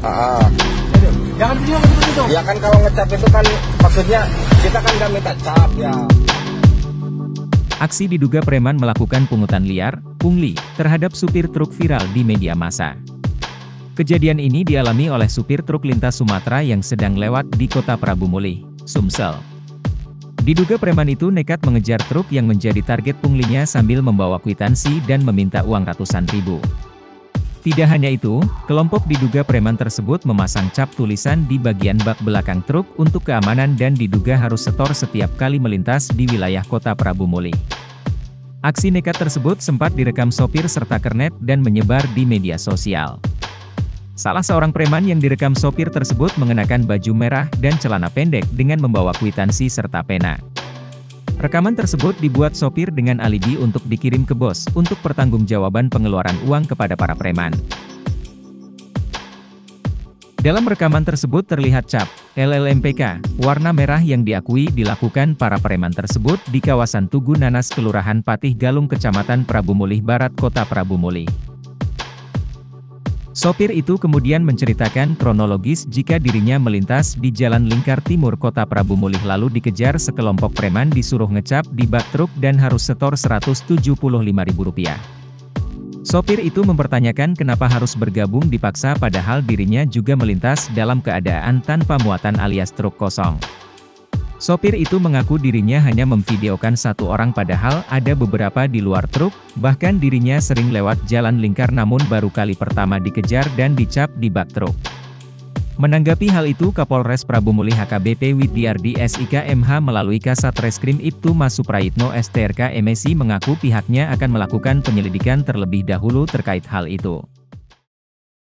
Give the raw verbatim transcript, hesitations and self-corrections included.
Ah, Jangan video seperti itu. ya kan kalau ngecap itu kan maksudnya kita kan nggak minta cap ya. Aksi diduga preman melakukan pungutan liar, pungli, terhadap supir truk viral di media massa. Kejadian ini dialami oleh supir truk lintas Sumatera yang sedang lewat di Kota Prabu Mulih, Sumsel. Diduga preman itu nekat mengejar truk yang menjadi target punglinya sambil membawa kwitansi dan meminta uang ratusan ribu. Tidak hanya itu, kelompok diduga preman tersebut memasang cap tulisan di bagian bak belakang truk untuk keamanan dan diduga harus setor setiap kali melintas di wilayah Kota Prabu Mulih. Aksi nekat tersebut sempat direkam sopir serta kernet dan menyebar di media sosial. Salah seorang preman yang direkam sopir tersebut mengenakan baju merah dan celana pendek dengan membawa kwitansi serta pena. Rekaman tersebut dibuat sopir dengan alibi untuk dikirim ke bos untuk pertanggungjawaban pengeluaran uang kepada para preman. Dalam rekaman tersebut terlihat cap L L M P K warna merah yang diakui dilakukan para preman tersebut di kawasan Tugu Nanas, Kelurahan Patih Galung, Kecamatan Prabu Mulih Barat, Kota Prabu Mulih. Sopir itu kemudian menceritakan kronologis jika dirinya melintas di Jalan Lingkar Timur Kota Prabu Mulih lalu dikejar sekelompok preman disuruh ngecap di bak truk dan harus setor seratus tujuh puluh lima ribu rupiah. Sopir itu mempertanyakan kenapa harus bergabung dipaksa padahal dirinya juga melintas dalam keadaan tanpa muatan alias truk kosong. Sopir itu mengaku dirinya hanya memvideokan satu orang padahal ada beberapa di luar truk, bahkan dirinya sering lewat jalan lingkar namun baru kali pertama dikejar dan dicap di bak truk. Menanggapi hal itu Kapolres Prabu Mulih A K B P Widyardi S I K M H melalui Kasat Reskrim Ibtu Mas Suprayitno S T R K M S I mengaku pihaknya akan melakukan penyelidikan terlebih dahulu terkait hal itu.